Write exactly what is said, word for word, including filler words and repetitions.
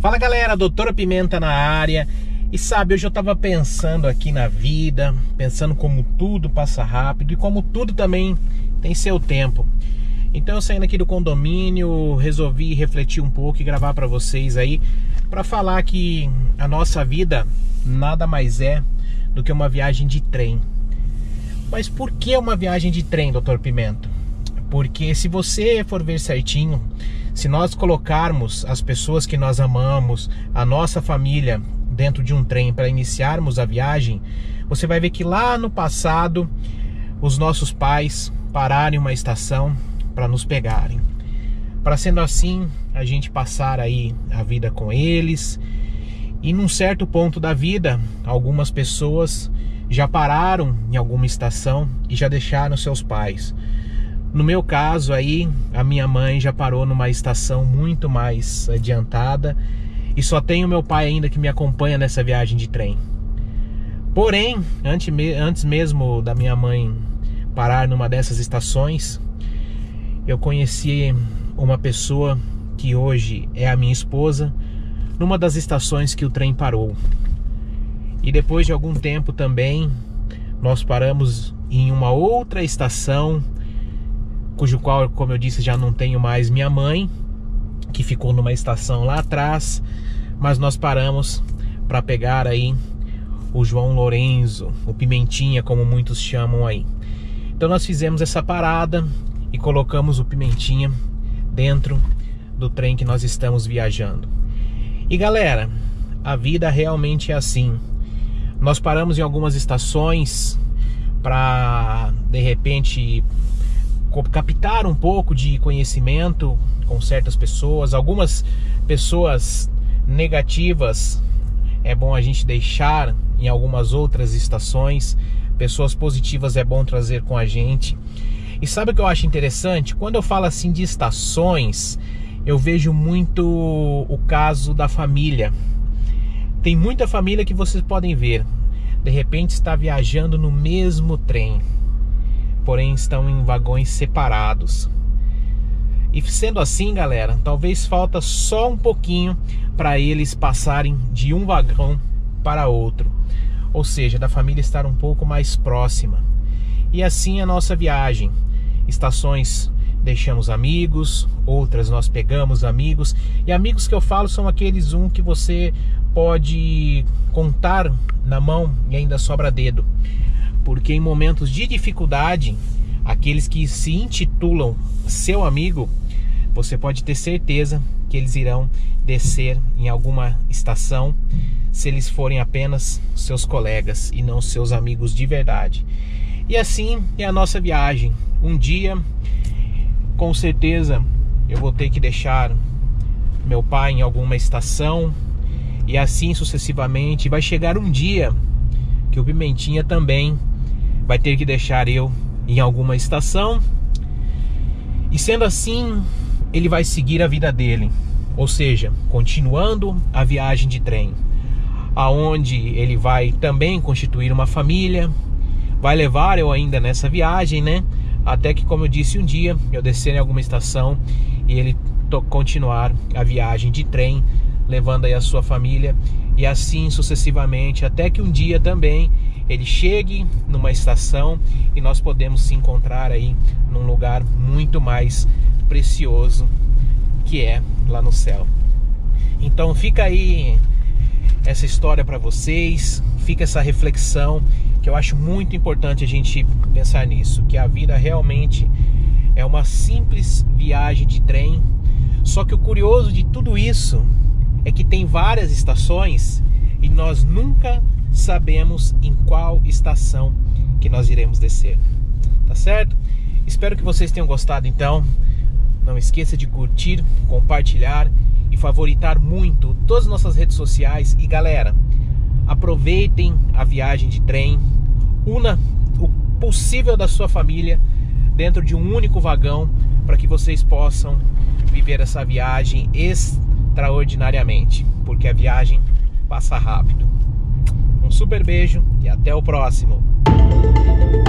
Fala galera, doutora Pimenta na área. E sabe, hoje eu tava pensando aqui na vida, pensando como tudo passa rápido e como tudo também tem seu tempo. Então eu saindo aqui do condomínio, resolvi refletir um pouco e gravar pra vocês aí, pra falar que a nossa vida nada mais é do que uma viagem de trem. Mas por que uma viagem de trem, doutor Pimenta? Porque se você for ver certinho, se nós colocarmos as pessoas que nós amamos, a nossa família, dentro de um trem para iniciarmos a viagem, você vai ver que lá no passado, os nossos pais pararam em uma estação para nos pegarem. Para sendo assim, a gente passar aí a vida com eles. E num certo ponto da vida, algumas pessoas já pararam em alguma estação e já deixaram seus pais. No meu caso aí, a minha mãe já parou numa estação muito mais adiantada e só tem o meu pai ainda que me acompanha nessa viagem de trem. Porém, antes mesmo da minha mãe parar numa dessas estações, eu conheci uma pessoa que hoje é a minha esposa numa das estações que o trem parou. E depois de algum tempo também, nós paramos em uma outra estação, cujo qual, como eu disse, já não tenho mais minha mãe, que ficou numa estação lá atrás, mas nós paramos para pegar aí o João Lourenço, o Pimentinha, como muitos chamam aí. Então nós fizemos essa parada e colocamos o Pimentinha dentro do trem que nós estamos viajando. E galera, a vida realmente é assim. Nós paramos em algumas estações para, de repente, captar um pouco de conhecimento com certas pessoas. Algumas pessoas negativas é bom a gente deixar em algumas outras estações. Pessoas positivas é bom trazer com a gente. E sabe o que eu acho interessante? Quando eu falo assim de estações, eu vejo muito o caso da família. Tem muita família que vocês podem ver, de repente está viajando no mesmo trem, porém estão em vagões separados. E sendo assim, galera, talvez falta só um pouquinho para eles passarem de um vagão para outro, ou seja, da família estar um pouco mais próxima. E assim a nossa viagem. Estações deixamos amigos, outras nós pegamos amigos. E amigos que eu falo são aqueles um que você pode contar na mão e ainda sobra dedo. Porque em momentos de dificuldade, aqueles que se intitulam seu amigo, você pode ter certeza que eles irão descer em alguma estação, se eles forem apenas seus colegas e não seus amigos de verdade. E assim é a nossa viagem. Um dia, com certeza, eu vou ter que deixar meu pai em alguma estação, e assim sucessivamente. Vai chegar um dia que o Pimentinha também vai ter que deixar eu em alguma estação. E sendo assim, ele vai seguir a vida dele, ou seja, continuando a viagem de trem, aonde ele vai também constituir uma família, vai levar eu ainda nessa viagem, né? Até que, como eu disse, um dia eu descer em alguma estação e ele continuar a viagem de trem, levando aí a sua família, e assim sucessivamente, até que um dia também ele chegue numa estação e nós podemos se encontrar aí num lugar muito mais precioso, que é lá no céu. Então fica aí essa história para vocês, fica essa reflexão, que eu acho muito importante a gente pensar nisso, que a vida realmente é uma simples viagem de trem. Só que o curioso de tudo isso é que tem várias estações e nós nunca sabemos em qual estação que nós iremos descer. Tá certo? Espero que vocês tenham gostado então. Não esqueça de curtir, compartilhar e favoritar muito todas as nossas redes sociais. E galera, aproveitem a viagem de trem, una o possível da sua família dentro de um único vagão, para que vocês possam viver essa viagem extraordinariamente, porque a viagem passa rápido. Um super beijo e até o próximo.